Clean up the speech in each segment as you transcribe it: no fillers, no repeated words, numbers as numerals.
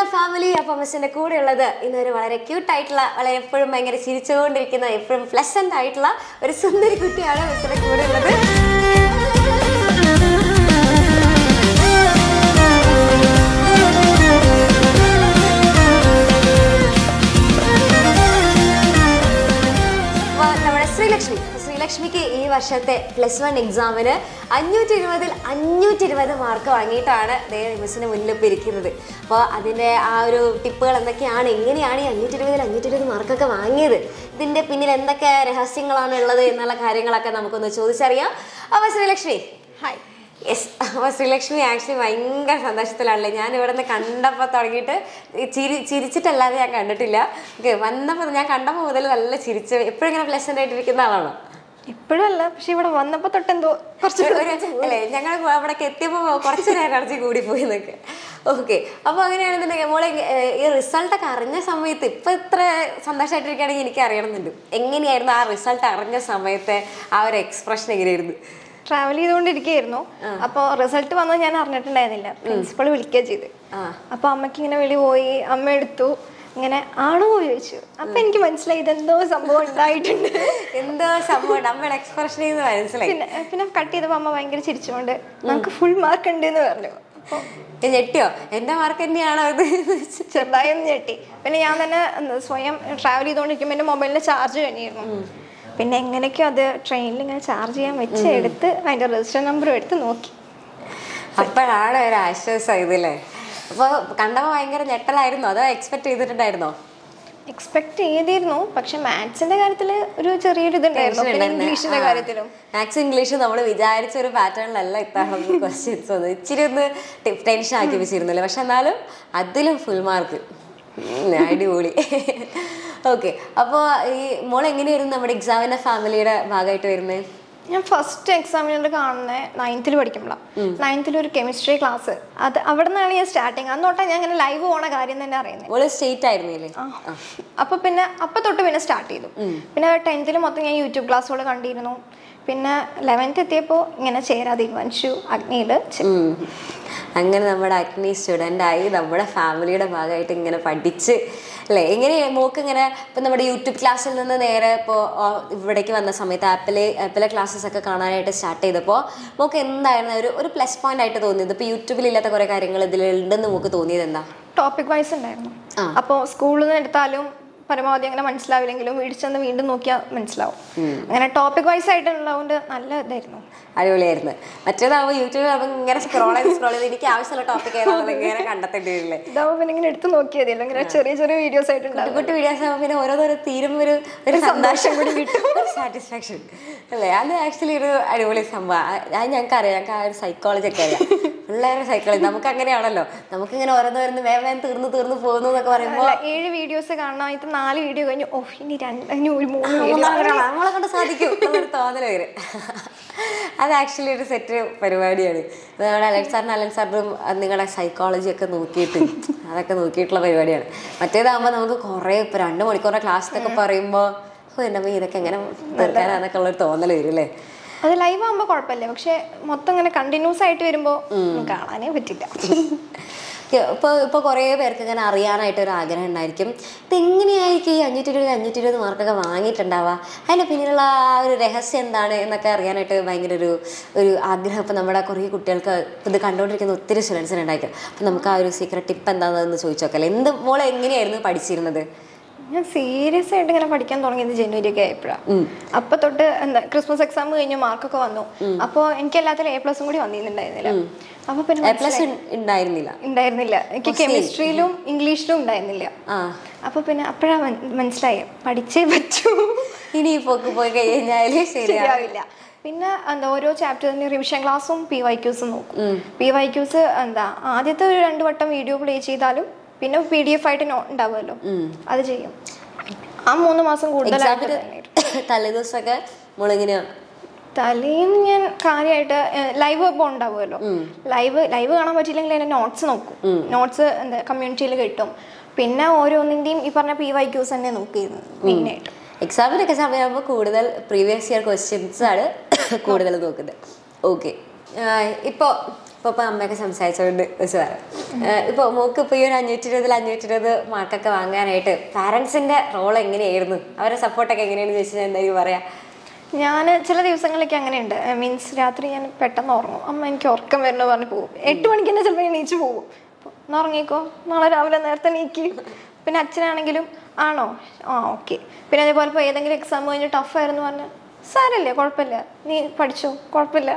Hello family, അപ്പം മിസ്സിൻ്റെ കൂടെ ഉള്ളത് ഇന്നൊരു വളരെ ക്യൂട്ടായിട്ടുള്ള, വളരെ എപ്പോഴും ഭയങ്കര ചിരിച്ചുകൊണ്ടിരിക്കുന്ന, എപ്പോഴും പ്ലസന്റ് ആയിട്ടുള്ള ഒരു സുന്ദരി കുട്ടിയാണ് മിസ്സിൻ്റെ കൂടെ ഉള്ളത്. നമ്മുടെ ശ്രീലക്ഷ്മിക്ക് ഈ വർഷത്തെ +1 എക്സാമിന് 520-ൽ 520 മാർക്ക് വാങ്ങിയിട്ടാണ് മിസ്സിന് മുന്നിലിപ്പോൾ ഇരിക്കുന്നത്. അപ്പോൾ അതിൻ്റെ ആ ഒരു ടിപ്പുകൾ എന്തൊക്കെയാണ്, എങ്ങനെയാണ് ഈ 520-ൽ 520 മാർക്കൊക്കെ വാങ്ങിയത്, ഇതിൻ്റെ പിന്നിൽ എന്തൊക്കെ രഹസ്യങ്ങളാണ് ഉള്ളത് എന്നുള്ള കാര്യങ്ങളൊക്കെ നമുക്കൊന്ന് ചോദിച്ചറിയാം. അപ്പോൾ ശ്രീലക്ഷ്മി ഹായ്. യെസ്, അപ്പോൾ ശ്രീലക്ഷ്മി ആക്ച്വലി ഭയങ്കര സന്തോഷത്തിലാണല്ലേ. ഞാൻ ഇവിടെ നിന്ന് കണ്ടപ്പോൾ തുടങ്ങിയിട്ട് ചിരിച്ചിട്ടല്ലാതെ ഞാൻ കണ്ടിട്ടില്ല. വന്നപ്പോൾ ഞാൻ കണ്ടപ്പോൾ മുതൽ നല്ല ചിരിച്ച്, എപ്പോഴും ഇങ്ങനെ പ്ലസൻ്റ് ആയിട്ടിരിക്കുന്ന ആളാണോ? ഇപ്പോഴും അല്ല, പക്ഷെ ഇവിടെ വന്നപ്പോൾ തൊട്ടെന്തോ കുറച്ച് അല്ലേ, ഞങ്ങൾ അവിടേക്ക് എത്തിയപ്പോൾ കുറച്ചൊരു എനർജി കൂടിപ്പോയി എന്നൊക്കെ. ഓക്കെ, അപ്പോൾ അങ്ങനെയാണെന്നുണ്ടെങ്കിൽ മോളെ ഈ റിസൾട്ടൊക്കെ അറിഞ്ഞ സമയത്ത് ഇപ്പം ഇത്ര സന്തോഷമായിട്ടിരിക്കുകയാണെങ്കിൽ എനിക്ക് അറിയണമെന്നുണ്ട്, എങ്ങനെയായിരുന്നു ആ റിസൾട്ട് അറിഞ്ഞ സമയത്തെ ആ ഒരു എക്സ്പ്രഷൻ എങ്ങനെയായിരുന്നു? ട്രാവൽ ചെയ്തുകൊണ്ടിരിക്കുകയായിരുന്നു. അപ്പോൾ റിസൾട്ട് വന്നത് ഞാൻ അറിഞ്ഞിട്ടുണ്ടായിരുന്നില്ല. പ്രിൻസിപ്പൾ വിളിക്കുക ചെയ്ത്. അപ്പോൾ അമ്മയ്ക്ക് ഇങ്ങനെ വിളി പോയി, അമ്മ എടുത്തു, ഇങ്ങനെ ആണോ ചോദിച്ചു. അപ്പൊ എനിക്ക് മനസ്സിലായി ഇതെന്തോ സംഭവം ഉണ്ടായിട്ടുണ്ട്, എന്തോ സംഭവം അമ്മയുടെ എക്സ്പ്രഷൻ മനസ്സിലായി. പിന്നെ കട്ട് ചെയ്തപ്പോൾ അമ്മ ഭയങ്കര ചിരിച്ചുകൊണ്ട് നമുക്ക് ഫുൾ മാർക്ക് ഉണ്ട് എന്ന് പറഞ്ഞു. അപ്പോൾ ഞെട്ടിയോ? എൻ്റെ മാർക്ക് തന്നെയാണോ ഇത്? ചെറുതായി ഒന്ന് ഞെട്ടി. പിന്നെ ഞാൻ തന്നെ സ്വയം ട്രാവൽ ചെയ്തുകൊണ്ടിരിക്കുമ്പോൾ എൻ്റെ മൊബൈലിൽ ചാർജ് കഴിഞ്ഞിരുന്നു. പിന്നെ എങ്ങനെയൊക്കെയോ അത് ട്രെയിനിൽ ഇങ്ങനെ ചാർജ് ചെയ്യാൻ വെച്ച് എടുത്ത് അതിൻ്റെ രജിസ്റ്റർ നമ്പറും എടുത്ത് നോക്കി. അപ്പോഴാണ് ഒരു ആശ്വാസമായതല്ലേ? അപ്പോൾ കണ്ടപ്പോൾ ഭയങ്കര ഞെട്ടലായിരുന്നോ, അതോ എക്സ്പെക്ട് ചെയ്തിട്ടുണ്ടായിരുന്നോ? എക്സ്പെക്ട് ചെയ്തിരുന്നു, പക്ഷെ മാത്സിന്റെ കാര്യത്തിൽ ഒരു ചെറിയൊരു ഇതുണ്ടായിരുന്നു. ഇംഗ്ലീഷിന്റെ കാര്യത്തിലും മാത്സ് ഇംഗ്ലീഷ് നമ്മൾ വിചാരിച്ച ഒരു പാറ്റേണിലല്ല ഇത്തവണ ക്വസ്റ്റ്യൻസ് വന്നത്. ഇച്ചിരി ഒന്ന് ടെൻഷൻ ആക്കി വെച്ചിരുന്നില്ല, പക്ഷെ എന്നാലും അതിലും ഫുൾ മാർക്ക്. അടിപൊളി. ഓക്കെ, അപ്പോൾ ഈ മോൾ എങ്ങനെയായിരുന്നു നമ്മുടെ എക്സാമിന്റെ ഫാമിലിയുടെ ഭാഗമായിട്ട് വരുന്നത്? ഞാൻ ഫസ്റ്റ് എക്സാമിനർ കാണുന്നത് 9th പഠിക്കുമ്പോഴാണ്. 9th ഒരു കെമിസ്ട്രി ക്ലാസ്, അത് അവിടെ നിന്നാണ് ഞാൻ സ്റ്റാർട്ടിങ്. അന്നോട്ടാ ഞാൻ ഇങ്ങനെ ലൈവ് പോണ കാര്യം തന്നെ അറിയുന്നത്. സ്റ്റേറ്റ് ആയിരുന്നില്ലേ? അപ്പൊ തൊട്ട് പിന്നെ സ്റ്റാർട്ട് ചെയ്തു. പിന്നെ 10th മൊത്തം ഞാൻ യൂട്യൂബ് ക്ലാസ്സുകൾ കണ്ടിരുന്നു. പിന്നെ 11th എത്തിയപ്പോൾ ഇങ്ങനെ ചേരാൻ തീരുമാനിച്ചു അഗ്നിയിൽ. അങ്ങനെ നമ്മുടെ അഗ്നി സ്റ്റുഡൻ്റ് ആയി നമ്മുടെ ഫാമിലിയുടെ ഭാഗമായിട്ട് ഇങ്ങനെ പഠിച്ച് അല്ലേ. എങ്ങനെ മോക്ക് ഇങ്ങനെ ഇപ്പം നമ്മുടെ യൂട്യൂബ് ക്ലാസ്സിൽ നിന്ന് നേരെ ഇപ്പോൾ ഇവിടേക്ക് വന്ന സമയത്ത് ആപ്പിലെ ക്ലാസ്സസ് ഒക്കെ കാണാനായിട്ട് സ്റ്റാർട്ട് ചെയ്തപ്പോൾ മോക്ക് എന്തായിരുന്നു ഒരു പ്ലസ് പോയിന്റ് ആയിട്ട് തോന്നിയത്? ഇപ്പോൾ യൂട്യൂബിലില്ലാത്ത കുറേ കാര്യങ്ങൾ ഇതിലുണ്ടെന്ന് മോക്ക് തോന്നിയത് എന്താ? ടോപ്പിക് വൈസ് ഉണ്ടായിരുന്നു. അപ്പോൾ സ്കൂളിൽ നിന്ന് എടുത്താലും പരമാവധി അങ്ങനെ മനസ്സിലാവില്ലെങ്കിലും വീടിച്ചെന്ന് വീണ്ടും നോക്കിയാൽ മനസ്സിലാവും. അങ്ങനെ ടോപ്പിക് വൈസ് ആയിട്ടുള്ളതുകൊണ്ട് നല്ല ഇതായിരുന്നു, അടിപൊളിയായിരുന്നു. മറ്റേതാവുമ്പോൾ യൂട്യൂബിൽ ഇങ്ങനെ സ്ക്രോൾ ചെയ്ത് എനിക്ക് ആവശ്യമുള്ള ടോപ്പിക് ഏതാണെന്ന് ഇങ്ങനെ കണ്ടെത്തേണ്ടി വരില്ലേ? ഇതാവുമ്പോൾ പിന്നെ ഇങ്ങനെ എടുത്ത് നോക്കിയതില്ല, ഇങ്ങനെ ചെറിയ ചെറിയ വീഡിയോസ് ആയിട്ടുണ്ടാവും. കുട്ടി വീഡിയോസ് ആകുമ്പോൾ പിന്നെ ഓരോന്നോരോ തീരുമ്പോൾ ഒരു സന്തോഷം കൂടി കിട്ടും, സാറ്റിസ്ഫാക്ഷൻ അല്ലേ? അത് ആക്ച്വലി ഒരു അടിപൊളി സംഭവം. അത് ഞങ്ങൾക്കറിയാം, ഞങ്ങൾക്ക് ആ ഒരു സൈക്കോളജി ഒക്കെ അറിയാം, പിള്ളേരുടെ സൈക്കോളജി. നമുക്ക് അങ്ങനെയാണല്ലോ, നമുക്കിങ്ങനെ ഓരോന്നോരോന്ന് വേഗം തീർന്നു പോകുന്നു എന്നൊക്കെ പറയുമ്പോൾ 7 വീഡിയോസ് കാണാനായിട്ട് 4 വീഡിയോ കഴിഞ്ഞു, ഇനി ഒരു 3 നമ്മളെ കൊണ്ട് സാധിക്കും എന്നൊരു തോന്നൽ വരും. അത് ആക്ച്വലി ഒരു സെറ്റ് പരിപാടിയാണ്. നമ്മുടെ അലൻ സാറിനും നിങ്ങളുടെ സൈക്കോളജി ഒക്കെ അതൊക്കെ നോക്കിയിട്ടുള്ള പരിപാടിയാണ്. മറ്റേതാകുമ്പോൾ നമുക്ക് കുറേ ഇപ്പോൾ 2 മണിക്കൂറിൻ്റെ ക്ലാസ്സിലൊക്കെ പറയുമ്പോൾ എൻ്റെ ഇതൊക്കെ എങ്ങനെ തീർക്കാനാന്നൊക്കെ ഉള്ളൊരു തോന്നൽ വരും അല്ലേ? അത് ലൈവ് ആകുമ്പോൾ കുഴപ്പമില്ല, പക്ഷെ മൊത്തം ഇങ്ങനെ കണ്ടിന്യൂസ് ആയിട്ട് വരുമ്പോൾ കാണാനേ പറ്റില്ല. ഇപ്പോൾ കുറേ പേർക്ക് ഇങ്ങനെ അറിയാനായിട്ടൊരു ആഗ്രഹം ഉണ്ടായിരിക്കും, ഇതെങ്ങനെയായിരിക്കും ഈ 520 മാർക്കൊക്കെ വാങ്ങിയിട്ടുണ്ടാവുക, അതിൻ്റെ പിന്നിലുള്ള ആ ഒരു രഹസ്യം എന്താണ് എന്നൊക്കെ അറിയാനായിട്ട് ഭയങ്കര ഒരു ആഗ്രഹം. ഇപ്പോൾ നമ്മുടെ കുറേ കുട്ടികൾക്ക് ഇത് കണ്ടുകൊണ്ടിരിക്കുന്ന ഒത്തിരി സ്റ്റുഡൻസിന് ഉണ്ടായിരിക്കും. അപ്പം നമുക്ക് ആ ഒരു സീക്രട്ട് ടിപ്പ് എന്താണെന്ന് ചോദിച്ചു നോക്കല്ലേ. മോളെ എങ്ങനെയായിരുന്നു പഠിച്ചിരുന്നത്? ഞാൻ സീരിയസ് ആയിട്ട് ഇങ്ങനെ പഠിക്കാൻ തുടങ്ങിയത് ജനുവരി ഒക്കെ ആയപ്പോഴാണ്. അപ്പൊ തൊട്ട് ക്രിസ്മസ് എക്സാം കഴിഞ്ഞ് മാർക്കൊക്കെ വന്നു. അപ്പോൾ എനിക്ക് എല്ലാത്തിലും A+ കൂടി വന്നിട്ടുണ്ടായിരുന്നില്ല. അപ്പൊ പിന്നെ ഉണ്ടായിരുന്നില്ല, എനിക്ക് കെമിസ്ട്രിയിലും ഇംഗ്ലീഷിലും ഉണ്ടായിരുന്നില്ല. അപ്പൊ പിന്നെ അപ്പോഴാണ് മനസ്സിലായി പഠിച്ചേ പറ്റൂ, ഇനി പോയി കഴിഞ്ഞാൽ ശരിയാവില്ല. പിന്നെ ഓരോ ചാപ്റ്ററിന് റിവിഷൻ ക്ലാസ്സും PYQs നോക്കും. PYQs ആദ്യത്തെ ഒരു 2 വട്ടം വീഡിയോ പ്ലേ ചെയ്താലും പിന്നെ PDF ആയിട്ട് ഉണ്ടാവുമല്ലോ, അത് ചെയ്യും. ആ 3 മാസം കൂടുതലായിട്ട് തലേദിവസമൊക്കെ തലേന്ന് ഞാൻ കാര്യമായിട്ട് ലൈവ് ഇപ്പോൾ ഉണ്ടാവുമല്ലോ, ലൈവ് കാണാൻ പറ്റിയില്ലെങ്കിൽ അതിന്റെ നോട്ട്സ് നോക്കും. നോട്ട്സ് കമ്മ്യൂണിറ്റിയിൽ കിട്ടും. പിന്നെ ഓരോന്നിന്റെയും ഈ പറഞ്ഞ PYQs തന്നെ നോക്കിയിരുന്നു മെയിനായിട്ട്. എക്സാമിനൊക്കെ സമയമാകുമ്പോൾ കൂടുതൽ പ്രീവിയസ് ഇയർ ക്വസ്റ്റ്യൻസ് ആണ് കൂടുതൽ നോക്കുന്നത്. ഓക്കെ, ഇപ്പോൾ ഇപ്പൊ അമ്മയൊക്കെ സംസാരിച്ചോണ്ട് സാർ ഇപ്പൊ മോക്ക് ഇപ്പൊ ഈ ഒരു 520 മാർക്കൊക്കെ വാങ്ങാനായിട്ട് പാരന്റ്സിന്റെ റോൾ എങ്ങനെയായിരുന്നു? അവരുടെ സപ്പോർട്ടൊക്കെ എങ്ങനെയാണെന്ന് ചോദിച്ചാൽ എന്തായാലും പറയാ. ഞാൻ ചില ദിവസങ്ങളിലൊക്കെ അങ്ങനെയുണ്ട്. മീൻസ് രാത്രി ഞാൻ പെട്ടെന്ന് ഉറങ്ങും. അമ്മ എനിക്ക് ഉറക്കം വരണോ പറഞ്ഞ് പോകും. 8 മണിക്ക് തന്നെ ചിലപ്പോൾ ഞാൻ നീച്ച് പോകും. ഒന്ന് ഉറങ്ങിക്കോ, നാളെ രാവിലെ നേരത്തെ നീക്കി. പിന്നെ അച്ഛനാണെങ്കിലും ആണോ ഓക്കെ. പിന്നെ അതേപോലെ ഇപ്പോൾ ഏതെങ്കിലും എക്സാം കഴിഞ്ഞ് ടഫായിരുന്നു പറഞ്ഞാൽ സാരല്ലേ, കുഴപ്പമില്ല, നീ പഠിച്ചോ, കുഴപ്പമില്ല.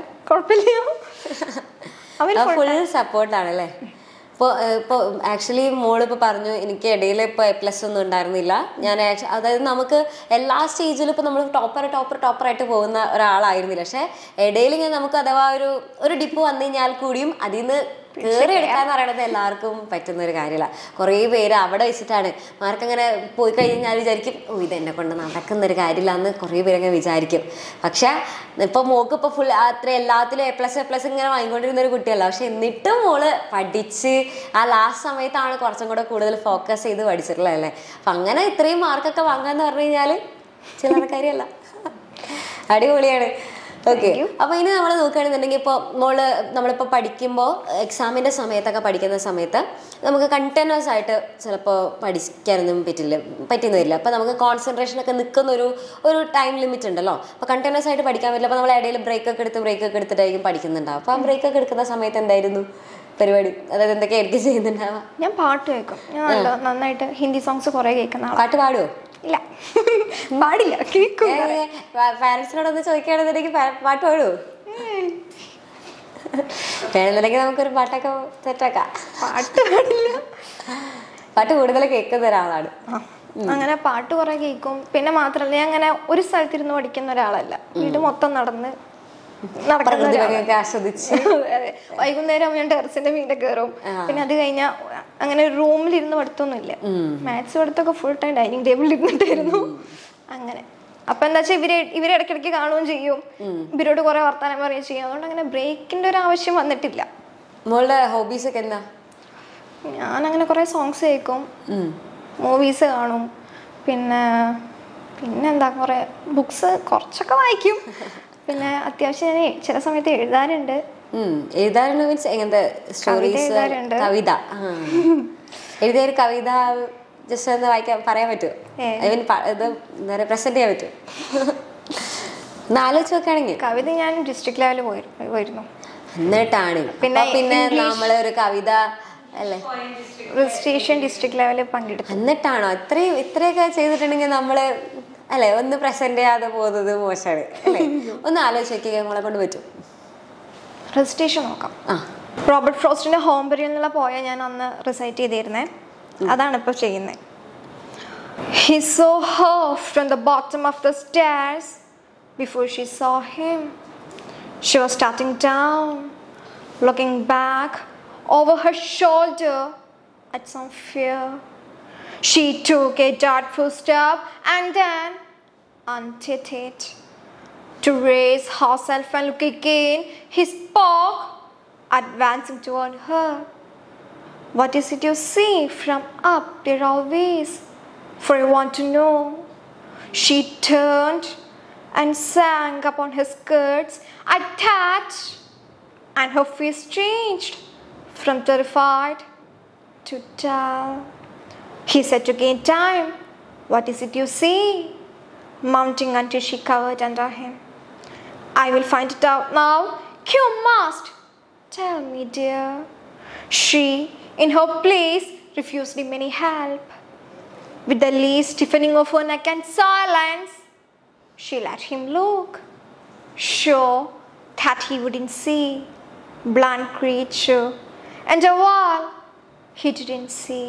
അവർ ഫുൾ സപ്പോർട്ടാണല്ലേ? ഇപ്പോൾ ആക്ച്വലി മോളിപ്പോൾ പറഞ്ഞു എനിക്ക് ഇടയിൽ ഇപ്പോൾ A+ ഒന്നും ഉണ്ടായിരുന്നില്ല. ഞാൻ അതായത് നമുക്ക് എല്ലാ സ്റ്റേജിലും ഇപ്പോൾ നമ്മൾ ടോപ്പറായിട്ട് പോകുന്ന ഒരാളായിരുന്നില്ല. പക്ഷേ ഇടയിൽ ഇങ്ങനെ നമുക്ക് അഥവാ ഒരു ഡിപ്പ് വന്നു കഴിഞ്ഞാൽ കൂടിയും അതിൽ നിന്ന് കയറി എടുക്കാന്ന് പറയുന്നത് എല്ലാവർക്കും പറ്റുന്ന ഒരു കാര്യമില്ല. കുറേ പേര് അവിടെ വെച്ചിട്ടാണ് മാർക്ക് അങ്ങനെ പോയി കഴിഞ്ഞാൽ വിചാരിക്കും ഇതെന്നെ കൊണ്ട് നടക്കുന്നൊരു കാര്യമില്ല എന്ന് കുറേ പേരങ്ങനെ വിചാരിക്കും. പക്ഷെ ഇപ്പൊ മോക്ക് ഇപ്പൊ ഫുൾ അത്ര എല്ലാത്തിലും A+ ഇങ്ങനെ വാങ്ങിക്കൊണ്ടിരുന്ന ഒരു കുട്ടിയല്ല. പക്ഷെ എന്നിട്ടും മോള് പഠിച്ച് ആ ലാസ്റ്റ് സമയത്താണ് കുറച്ചും കൂടെ കൂടുതൽ ഫോക്കസ് ചെയ്ത് പഠിച്ചിട്ടുള്ളത് അല്ലേ. അപ്പൊ അങ്ങനെ ഇത്രയും മാർക്കൊക്കെ വാങ്ങാന്ന് പറഞ്ഞു കഴിഞ്ഞാല് ചില്ലറ കാര്യമല്ല. അടിപൊളിയാണ്. ഓക്കെ. അപ്പൊ ഇനി നമ്മൾ നോക്കുകയാണെന്നുണ്ടെങ്കിൽ ഇപ്പോൾ നമ്മളിപ്പോൾ പഠിക്കുമ്പോൾ എക്സാമിന്റെ സമയത്തൊക്കെ പഠിക്കുന്ന സമയത്ത് നമുക്ക് കണ്ടിന്യൂസ് ആയിട്ട് ചിലപ്പോൾ പഠിക്കാനൊന്നും പറ്റിയെന്ന് വരില്ല. അപ്പോൾ നമുക്ക് കോൺസെൻട്രേഷൻ ഒക്കെ നിൽക്കുന്ന ഒരു ടൈം ലിമിറ്റ് ഉണ്ടല്ലോ. അപ്പോൾ കണ്ടിന്യൂസ് ആയിട്ട് പഠിക്കാൻ പറ്റില്ല. അപ്പോൾ നമ്മൾ ഇടയിൽ ബ്രേക്ക് ഒക്കെ എടുത്തിട്ടായിരിക്കും പഠിക്കുന്നുണ്ടാവും. അപ്പോൾ ആ ബ്രേക്ക് ഒക്കെ എടുക്കുന്ന സമയത്ത് എന്തായിരുന്നു പരിപാടി? അതായത് എന്തൊക്കെയായിരിക്കും ചെയ്യുന്നുണ്ടാവുക? ഞാൻ പാട്ട് കേൾക്കും. ഞാൻ നന്നായിട്ട് ഹിന്ദി സോങ്സ് കുറെ കേൾക്കുന്ന ആളാണ്. പാട്ട് പാടുമോ? ഇല്ല, പാടില്ല, കേൾക്കും. പാരന്റ്സിനോടൊന്ന് ചോദിക്കുകയാണെന്നുണ്ടെങ്കിൽ പാട്ട് പാടുമോ? വേണമെന്നുണ്ടെങ്കിൽ നമുക്കൊരു പാട്ടൊക്കെ സെറ്റാക്കാം. പാട്ട് പാടില്ല, പാട്ട് കൂടുതൽ കേൾക്കുന്ന ഒരാളാണ്. അങ്ങനെ പാട്ട് കുറെ കേൾക്കും. പിന്നെ മാത്രമല്ല ഞാൻ അങ്ങനെ ഒരു സ്ഥലത്തിരുന്ന് പഠിക്കുന്ന ഒരാളല്ല. വീട് മൊത്തം നടന്ന് ആസ്വദിച്ച് വൈകുന്നേരം ഞാൻ ടെറസിന്റെ വീട്ടിൽ കയറും. പിന്നെ അത് കഴിഞ്ഞാൽ അങ്ങനെ റൂമിലിരുന്ന് പഠിത്തമൊന്നുമില്ല. മാത്സ് പഠിത്തമൊക്കെ ഫുൾ ടൈം ഡൈനിങ് ടേബിളിൽ ഇരുന്നിട്ടായിരുന്നു. അങ്ങനെ അപ്പൊ എന്താ വെച്ചാൽ ഇവരെ ഇടയ്ക്കിടയ്ക്ക് കാണുകയും ചെയ്യും, ഇവരോട് കുറെ വർത്താനം പറയുകയും ചെയ്യും. അതുകൊണ്ട് അങ്ങനെ ബ്രേക്കിന്റെ ഒരു ആവശ്യം വന്നിട്ടില്ല. മോളുടെ ഹോബീസ് ഒക്കെ എന്താ? ഞാൻ അങ്ങനെ കുറെ സോങ്സ് കേൾക്കും, മൂവീസ് കാണും, പിന്നെന്താ കുറെ ബുക്സ് കുറച്ചൊക്കെ വായിക്കും. പിന്നെ അത്യാവശ്യം ഞാൻ ചില സമയത്ത് എഴുതാറുണ്ട്. മീൻസ് എങ്ങനത്തെ സ്റ്റോറീസ്? കവിത എഴുതിയ ഒരു കവിത ജസ്റ്റ് ഒന്ന് പറയാൻ പറ്റുമോ? ഇത് പ്രസന്റ് ചെയ്യാൻ പറ്റുമോ? ഒന്ന് ആലോചിച്ച് നോക്കുകയാണെങ്കിൽ. കവിത ഞാൻ ഡിസ്ട്രിക്ട് ലെവലിൽ പോയിരുന്നു. എന്നിട്ടാണ് പിന്നെ നമ്മളൊരു കവിത അല്ലേ രജിസ്ട്രേഷൻ ഡിസ്ട്രിക്ട് ലെവലിൽ പങ്കെടുത്തു. എന്നിട്ടാണോ ഇത്രയൊക്കെ ചെയ്തിട്ടുണ്ടെങ്കിൽ നമ്മള് അല്ലെ ഒന്ന് പ്രസന്റ് ചെയ്യാതെ പോകുന്നത് മോശമാണ് അല്ലേ? ഒന്ന് ആലോചിച്ച് നോക്കിയാൽ നമ്മളെ കൊണ്ട് പറ്റും. രജിസ്ട്രേഷൻ നോക്കാം. റോബർട്ട് ഫ്രോസ്റ്റിന്റെ ഹോം ബെറിയൽ എന്നുള്ള പോയ ഞാൻ അന്ന് റിസൈറ്റ് ചെയ്തിരുന്നേ. അതാണ് ഇപ്പൊ ചെയ്യുന്നത്. He saw her from the bottom of the stairs before she saw him. She was starting down, looking back over her shoulder at some fear. She took a doubtful step and then undid it. To raise herself and look again, he spoke, advancing toward her. What is it you see from up there always? For I want to know. She turned and sank upon his skirts at that, and her face changed from terrified to dull. He said to gain time, what is it you see? Mounting until she covered under him. I will find it out now. You must tell me, dear. She, in her place, refused him any help. With the least stiffening of her neck and silence, she let him look, sure that he wouldn't see. Blunt creature, and a wall he didn't see.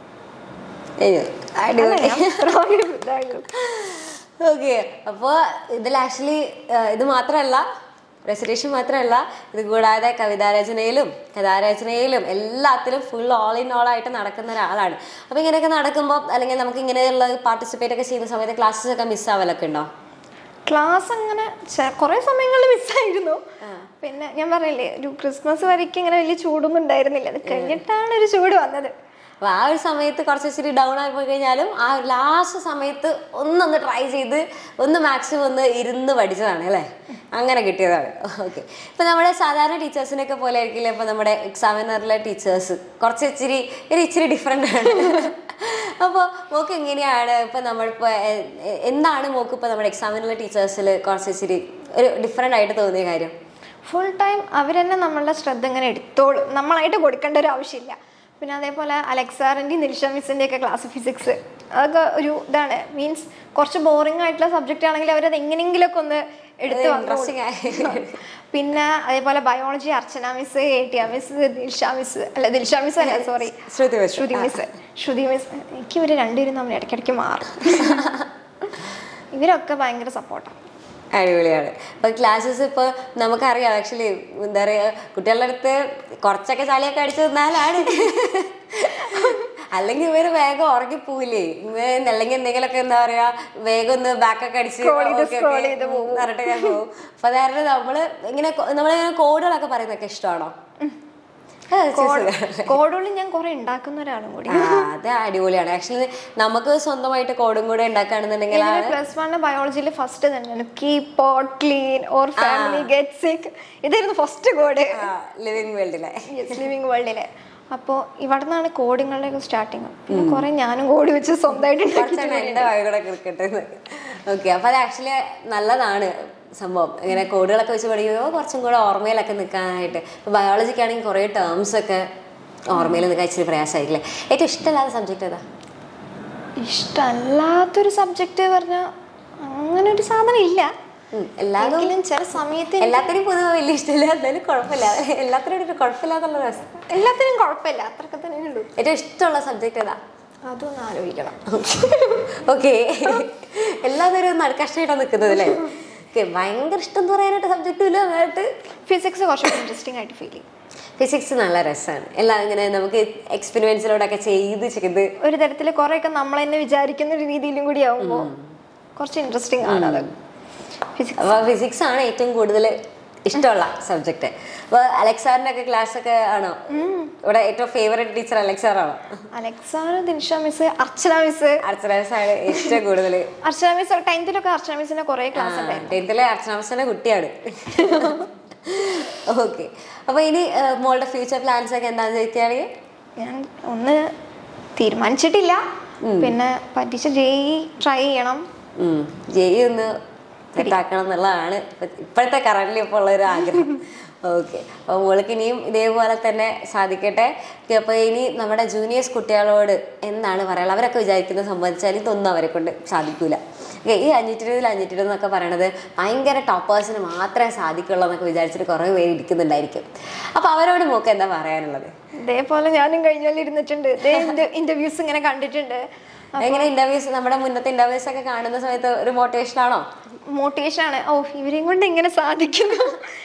Okay. അപ്പോൾ ഇതിൽ actually ഇത് മാത്രമല്ല, recitation മാത്രമല്ല, ഇത് കൂടാതെ കവിതാരചനയിലും കഥാരചനയിലും എല്ലാത്തിലും full all in all ആയിട്ട് നടക്കുന്ന ഒരാളാണ്. അപ്പോൾ ഇങ്ങനെയൊക്കെ നടക്കുമ്പോൾ അല്ലെങ്കിൽ നമുക്ക് ഇങ്ങനെയുള്ള പാർട്ടിസിപ്പേറ്റ് ഒക്കെ ചെയ്യുന്ന സമയത്ത് ക്ലാസ്സസ് ഒക്കെ മിസ്സാവലൊക്കെ ഉണ്ടോ? ക്ലാസ് അങ്ങനെ കുറെ സമയങ്ങളിൽ മിസ്സായിരുന്നു. പിന്നെ ഞാൻ പറയില്ലേ, ഒരു ക്രിസ്മസ് വരയ്ക്ക് ഇങ്ങനെ വലിയ ചൂടൊന്നും ഉണ്ടായിരുന്നില്ല. അത് കഴിഞ്ഞിട്ടാണ് ഒരു ചൂട് വന്നത്. അപ്പോൾ ആ ഒരു സമയത്ത് കുറച്ച് ഇച്ചിരി ഡൗൺ ആയി പോയി കഴിഞ്ഞാലും ആ ഒരു ലാസ്റ്റ് സമയത്ത് ഒന്നൊന്ന് ട്രൈ ചെയ്ത് ഒന്ന് മാക്സിമം ഒന്ന് ഇരുന്ന് പഠിച്ചതാണ് അല്ലേ, അങ്ങനെ കിട്ടിയതാണ്. ഓക്കെ. ഇപ്പം നമ്മുടെ സാധാരണ ടീച്ചേഴ്സിനൊക്കെ പോലെ ആയിരിക്കില്ല ഇപ്പം നമ്മുടെ എക്സാമിനറിലെ ടീച്ചേഴ്സ് കുറച്ച് ഇച്ചിരി ഡിഫറെൻ്റ് ആണ്. അപ്പോൾ മോക്ക് എങ്ങനെയാണ് ഇപ്പം നമ്മളിപ്പോൾ എന്താണ് മോക്ക് ഇപ്പോൾ നമ്മുടെ എക്സാമിനുള്ള ടീച്ചേഴ്സിൽ കുറച്ച് ഇച്ചിരി ഒരു ഡിഫറെൻ്റ് ആയിട്ട് തോന്നിയ കാര്യം? ഫുൾ ടൈം അവർ തന്നെ നമ്മളുടെ ശ്രദ്ധ ഇങ്ങനെ എടുത്തോളും, നമ്മളായിട്ട് കൊടുക്കേണ്ട ഒരു ആവശ്യമില്ല. പിന്നെ അതേപോലെ അലക്സാറിൻ്റെയും നിൽഷ മിസ്സിൻ്റെ ഒക്കെ ക്ലാസ് ഫിസിക്സ് അതൊക്കെ ഒരു ഇതാണ്. മീൻസ് കുറച്ച് ബോറിംഗ് ആയിട്ടുള്ള സബ്ജക്റ്റ് ആണെങ്കിൽ അവരത് എങ്ങനെയെങ്കിലുമൊക്കെ ഒന്ന് എടുത്ത് വന്നു. പിന്നെ അതേപോലെ biology Archana miss, ATM miss, Dilsha miss അല്ല സോറി ശ്രുതി മിസ്. എനിക്ക് ഇവർ രണ്ടുപേരും നമ്മൾ ഇടയ്ക്കിടയ്ക്ക് മാറും. ഇവരൊക്കെ ഭയങ്കര സപ്പോർട്ടാണ്. അടിപൊളിയാണ്. ഇപ്പം ക്ലാസ്സസ് ഇപ്പോൾ നമുക്കറിയാം ആക്ച്വലി എന്താ പറയുക, കുട്ടികളുടെ അടുത്ത് കുറച്ചൊക്കെ ചളിയൊക്കെ അടിച്ചു തന്നാലാണ്, അല്ലെങ്കിൽ ഇവർ വേഗം ഉറങ്ങിപ്പോവില്ലേ, അല്ലെങ്കിൽ എന്തെങ്കിലുമൊക്കെ എന്താ പറയുക വേഗം ഒന്ന് ബാക്കൊക്കെ അടിച്ച് പറഞ്ഞിട്ട് ഞാൻ പോകും. അപ്പൊ അതായത് നമ്മളിങ്ങനെ കോഡുകളൊക്കെ പറയുന്നതൊക്കെ ഇഷ്ടമാണോ? കോഡുകൾ ഞാൻ കുറെ ഉണ്ടാക്കുന്ന ഒരാളും കൂടി. അത് അടിപൊളിയാണ്. ആക്ച്വലി നമുക്ക് സ്വന്തമായിട്ട് കോഡും കൂടെ ഉണ്ടാക്കുകയാണെന്നുണ്ടെങ്കിൽ +1 ബയോളജിയിൽ ഫസ്റ്റ് തന്നെയാണ് keep pot clean or family get sick. ഇതായിരുന്നു ഫസ്റ്റ് കോഡ് ലിവിങ് വേൾഡിലെ. അപ്പോൾ ഇവിടെ നിന്നാണ് കോഡിങ്ങളുടെ സ്റ്റാർട്ടിങ്. പിന്നെ കുറെ ഞാനും കോഡ് വെച്ച് സ്വന്തമായിട്ട് എന്റെ വായിക്കൂടെ കിടക്കട്ടെ. ഓക്കെ. അപ്പൊ അത് ആക്ച്വലി നല്ലതാണ് സംഭവം. ഇങ്ങനെ കോഡുകളൊക്കെ വെച്ച് പഠിക്കുമ്പോൾ കുറച്ചും കൂടെ ഓർമ്മയിലൊക്കെ നിൽക്കാനായിട്ട്. ഇപ്പോൾ ബയോളജിക്കാണെങ്കിൽ കുറേ ടേംസ് ഒക്കെ ഓർമ്മയിൽ നിൽക്കാൻ ഇച്ചിരി പ്രയാസമായിരിക്കില്ലേ? ഏറ്റവും ഇഷ്ടമല്ലാത്ത സബ്ജക്റ്റ് ഏതാ? ഇഷ്ടമല്ലാത്തൊരു സബ്ജക്റ്റ് പറഞ്ഞാൽ അങ്ങനെ ഒരു സാധനം ഇല്ല. എല്ലാത്തിലും ചില സമയത്ത് എല്ലാത്തിനും പൊതുവെ വലിയ ഇഷ്ടമില്ല, എന്തായാലും കുഴപ്പമില്ല, എല്ലാത്തിനും ഒരു കുഴപ്പമില്ലാത്തുള്ള ദിവസം. എല്ലാത്തിനും കുഴപ്പമില്ല, അത്രയൊക്കെ തന്നെ ഉള്ളൂ. ഏറ്റവും ഇഷ്ടമുള്ള സബ്ജക്റ്റ് ഏതാ? അതൊന്ന് ആലോചിക്കണം. ഓക്കെ. എല്ലാവരും നടുക്കഷ്ടമായിട്ടാണ് നിൽക്കുന്നത് അല്ലേ? ഭയങ്കര ഇഷ്ടം എന്ന് പറയാനായിട്ട് സബ്ജക്റ്റും ഇല്ല. അതായിട്ട് ഫിസിക്സ് കുറച്ച് ഇൻട്രസ്റ്റിംഗ് ആയിട്ട് ഫീൽ ചെയ്യും. ഫിസിക്സ് നല്ല രസമാണ്. എല്ലാം ഇങ്ങനെ നമുക്ക് എക്സ്പെരിമെന്റ്സിലൂടെ ചെയ്ത് ഒരു തരത്തിൽ കുറെയൊക്കെ നമ്മൾ തന്നെ വിചാരിക്കുന്ന ഒരു രീതിയിലും കൂടി ആവുമ്പോൾ കുറച്ച് ഇൻട്രസ്റ്റിംഗ് ആണ് അത്. ഫിസിക്സ് ആണ് ഏറ്റവും കൂടുതൽ ഇഷ്ടമുള്ള സബ്ജക്റ്റ്. അപ്പോൾ അലക്സാറിന്റെ ഒക്കെ ക്ലാസ് ഒക്കെ ആണോ ഇവിടെ ഏറ്റവും ഫേവറേറ്റ് ടീച്ചർ? അലക്സാറാണോ? Alex sir, Dilsha miss, Archana miss ആണ് ഏറ്റവും കൂടുതൽ. അർച്ചന മിസ് 10th അർച്ചന മിസ്സിന്റെ കുറെ ക്ലാസ് ഉണ്ടായിരുന്നു. 10th അർച്ചന മിസ്സിന്റെ കുട്ടിയാണ്. ഓക്കെ. അപ്പൊ ഇനി മോളുടെ ഫ്യൂച്ചർ പ്ലാൻസ് ഒക്കെ എന്താണെന്ന് ചോദിക്കുകയാണെങ്കിൽ? ഞാൻ ഒന്ന് തീരുമാനിച്ചിട്ടില്ല. പിന്നെ പറ്റിച്ച JEE ട്രൈ ചെയ്യണം. JEE ഒന്ന് സെറ്റാക്കണം എന്നുള്ളതാണ് ഇപ്പോഴത്തെ കറന്റ് ഇപ്പോൾ ഉള്ളൊരു ആഗ്രഹം. ഓക്കെ. അപ്പോൾ മോൾക്ക് ഇനിയും ഇതേപോലെ തന്നെ സാധിക്കട്ടെ. അപ്പോൾ ഇനി നമ്മുടെ ജൂനിയേഴ്സ് കുട്ടികളോട് എന്താണ് പറയാനുള്ളത്? അവരൊക്കെ വിചാരിക്കുന്ന സംബന്ധിച്ചാൽ ഇതൊന്നും അവരെ കൊണ്ട് സാധിക്കൂല. ഈ 520 എന്നൊക്കെ പറയണത് ഭയങ്കര ടോപ്പേഴ്സിന് മാത്രമേ സാധിക്കുള്ളൂ എന്നൊക്കെ വിചാരിച്ചിട്ട് കുറേ പേര് ഇരിക്കുന്നുണ്ടായിരിക്കും. അപ്പോൾ അവരോട് മോൾക്ക് എന്താ പറയാനുള്ളത്? ഇതേപോലെ ഞാനും കഴിഞ്ഞാൽ ഇരുന്നിട്ടുണ്ട്, ഇന്റർവ്യൂസ് ഇങ്ങനെ കണ്ടിട്ടുണ്ട്. എങ്ങനെ ഇന്റർവ്യൂസ്, നമ്മുടെ മുന്നത്തെ ഇന്റർവ്യൂസ് ഒക്കെ കാണുന്ന സമയത്ത് ഒരു മോട്ടിവേഷൻ ആണോ? മോട്ടിവേഷനാണ്. ഇവരെയും കൊണ്ട് എങ്ങനെ സാധിക്കുന്നു.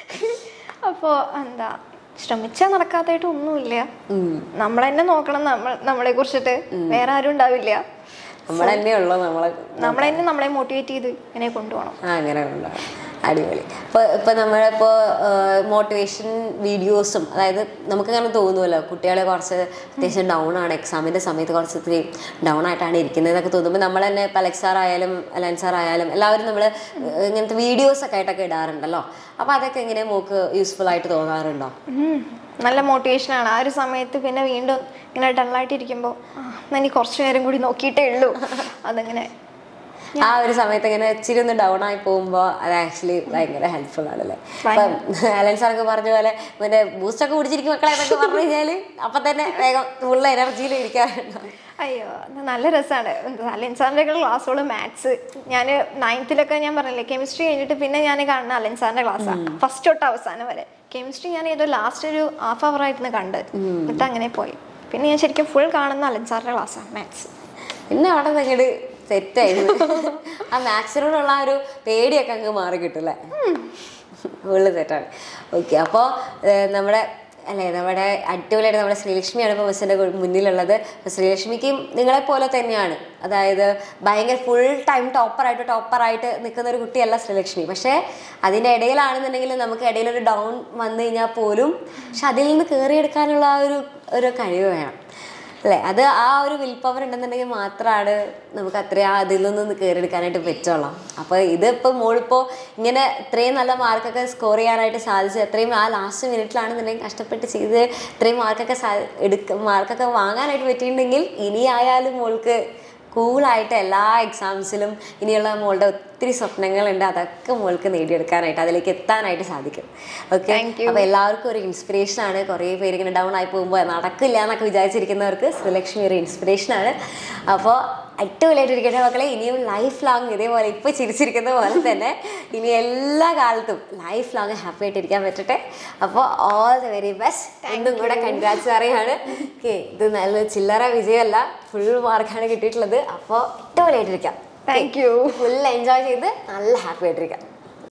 അപ്പോൾ എന്താ, ശ്രമിച്ചാൽ നടക്കാത്തായിട്ട് ഒന്നുമില്ല. നമ്മൾ തന്നെ നോക്കണം നമ്മളെ കുറിച്ചിട്ട്, വേറെ ആരും ഉണ്ടാവില്ല. നമ്മൾ തന്നെ ഉള്ളൂ, നമ്മളെ മോട്ടിവേറ്റ് ചെയ്ത് ഇങ്ങനെ കൊണ്ടുപോകണം. അങ്ങനെ കൊണ്ടുപോകണം. അടിപൊളി. ഇപ്പൊ നമ്മളിപ്പോ മോട്ടിവേഷൻ വീഡിയോസും, അതായത് നമുക്കങ്ങനെ തോന്നുമല്ലോ കുട്ടികളെ കുറച്ച് അത്യാവശ്യം ഡൗൺ ആണ്, എക്സാമിന്റെ സമയത്ത് കുറച്ച് ഇത്തിരി ഡൗൺ ആയിട്ടാണ് ഇരിക്കുന്നത് എന്നൊക്കെ തോന്നുമ്പോൾ നമ്മൾ തന്നെ അലക്സാർ ആയാലും അലൻ സാർ ആയാലും എല്ലാവരും നമ്മൾ ഇങ്ങനത്തെ വീഡിയോസ് ഒക്കെ ആയിട്ടൊക്കെ ഇടാറുണ്ടല്ലോ. അപ്പൊ അതൊക്കെ എങ്ങനെ മോക്ക് യൂസ്ഫുൾ ആയിട്ട് തോന്നാറുണ്ടോ? നല്ല മോട്ടിവേഷനാണ്. ആ ഒരു സമയത്ത് പിന്നെ വീണ്ടും ഇങ്ങനെ ഡള്ളായിട്ടിരിക്കുമ്പോൾ എനിക്ക് കുറച്ചു നേരം കൂടി നോക്കിയിട്ടേ ഉള്ളൂ. അതങ്ങനെ ആ ഒരു സമയത്ത് ഇങ്ങനെ ഇച്ചിരി ഒന്ന് ഡൗൺ ആയി പോകുമ്പോൾ അത് ആക്ച്വലി ഭയങ്കര ഹെൽപ്ഫുൾ ആണല്ലേ. ഇപ്പം അലൻ സാറൊക്കെ പറഞ്ഞ പോലെ മറ്റേ ബൂസ്റ്റൊക്കെ കുടിച്ചിരിക്കും മക്കളെ എന്നൊക്കെ പറഞ്ഞു കഴിഞ്ഞാൽ അപ്പം തന്നെ വേഗം ഫുൾ എനർജിയിൽ ഇരിക്കാറുണ്ടോ? അയ്യോ, നല്ല രസമാണ്. അലൻ സാറിൻ്റെ ക്ലാസ്സുകൾ മാത്സ്, ഞാൻ 9th ഞാൻ പറഞ്ഞില്ലേ കെമിസ്ട്രി കഴിഞ്ഞിട്ട് പിന്നെ ഞാൻ കാണുന്ന അലൻ സാറിൻ്റെ ക്ലാസ്സാണ് ഫസ്റ്റ് തൊട്ട് അവസാനം വരെ. കെമിസ്ട്രി ഞാൻ ഏതോ ലാസ്റ്റ് ഒരു ½ hour ആയിരുന്നു കണ്ട്, എന്നിട്ട് അങ്ങനെ പോയി. പിന്നെ ഞാൻ ശരിക്കും ഫുൾ കാണുന്ന അലൻ സാറിൻ്റെ ക്ലാസ്സാണ് മാത്സ്. പിന്നെ അവിടെ അങ്ങോട്ട് സെറ്റായിരുന്നു. ആ മാത്സിനോടുള്ള ആ ഒരു പേടിയൊക്കെ അങ്ങ് മാറി കിട്ടുമല്ലേ? ഫുള്ള് സെറ്റാണ്. ഓക്കെ. അപ്പോൾ നമ്മുടെ അടിപൊളിയായിട്ട് നമ്മുടെ ശ്രീലക്ഷ്മിയാണ് ഇപ്പോൾ മിസ്സിൻ്റെ മുന്നിലുള്ളത്. ശ്രീലക്ഷ്മിക്കും നിങ്ങളെപ്പോലെ തന്നെയാണ്, അതായത് ഭയങ്കര ഫുൾ ടൈം ടോപ്പറായിട്ട് നിൽക്കുന്ന ഒരു കുട്ടിയല്ല ശ്രീലക്ഷ്മി. പക്ഷേ അതിൻ്റെ ഇടയിലാണെന്നുണ്ടെങ്കിൽ നമുക്ക് ഇടയിലൊരു ഡൗൺ വന്നു കഴിഞ്ഞാൽ പോലും പക്ഷെ അതിൽ നിന്ന് കയറിയെടുക്കാനുള്ള ആ ഒരു കഴിവ് വേണം. അല്ലേ? അത് ആ ഒരു വിൽ പവർ ഉണ്ടെന്നുണ്ടെങ്കിൽ മാത്രമാണ് നമുക്ക് അത്രയും അതിൽ നിന്ന് കയറിയെടുക്കാനായിട്ട് പറ്റുള്ളൂ. അപ്പോൾ ഇതിപ്പോൾ മോളിപ്പോൾ ഇങ്ങനെ ഇത്രയും നല്ല മാർക്കൊക്കെ സ്കോർ ചെയ്യാനായിട്ട് സാധിച്ചു, അത്രയും ആ ലാസ്റ്റ് മിനിറ്റിലാണെന്നുണ്ടെങ്കിൽ കഷ്ടപ്പെട്ട് ചെയ്ത് ഇത്രയും മാർക്കൊക്കെ വാങ്ങാനായിട്ട് പറ്റിയിട്ടുണ്ടെങ്കിൽ ഇനി ആയാലും മോൾക്ക് കൂളായിട്ട് എല്ലാ എക്സാംസിലും ഇനിയുള്ള മോളുടെ ഒത്തിരി സ്വപ്നങ്ങളുണ്ട്, അതൊക്കെ മോൾക്ക് നേടിയെടുക്കാനായിട്ട് അതിലേക്ക് എത്താനായിട്ട് സാധിക്കും. ഓക്കെ, അപ്പോൾ എല്ലാവർക്കും ഒരു ഇൻസ്പിറേഷനാണ്. കുറേ പേര് ഇങ്ങനെ ഡൗൺ ആയി പോകുമ്പോൾ നടക്കില്ല എന്നൊക്കെ വിചാരിച്ചിരിക്കുന്നവർക്ക് ശ്രീലക്ഷ്മി ഒരു ഇൻസ്പിറേഷനാണ്. അപ്പോൾ അടിപൊളിയായിട്ടിരിക്കട്ടെ മക്കളെ. ഇനിയും ലൈഫ് ലോങ് ഇതേപോലെ ഇപ്പോൾ ചിരിച്ചിരിക്കുന്ന പോലെ തന്നെ ഇനി എല്ലാ കാലത്തും ലൈഫ് ലോങ് ഹാപ്പി ആയിട്ടിരിക്കാൻ പറ്റട്ടെ. അപ്പോൾ ഓൾ ദ വെരി ബെസ്റ്റ്. ഒന്നും കൂടെ കൺഗ്രാറ്റ്സ് പറയാണ്. ഓക്കെ, ഇത് നല്ല ചില്ലറ വിജയമല്ല, ഫുൾ മാർക്കാണ് കിട്ടിയിട്ടുള്ളത്. അപ്പോൾ അടിപൊളിയായിട്ടിരിക്കാം. Thank you. ഫുൾ എൻജോയ് ചെയ്ത് നല്ല ഹാപ്പി ആയിട്ടിരിക്കാം.